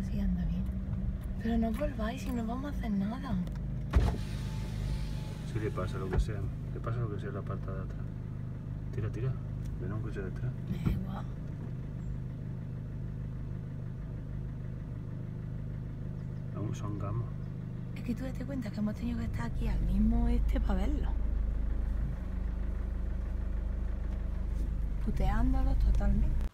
sí, anda bien. Pero no volváis y no vamos a hacer nada. Si le pasa lo que sea, le pasa lo que sea a la parte de atrás. Tira, tira. Ven un coche detrás. Me da igual. Aún son gamos. Es que tú date cuenta que hemos tenido que estar aquí al mismo para verlo. Puteándolos totalmente.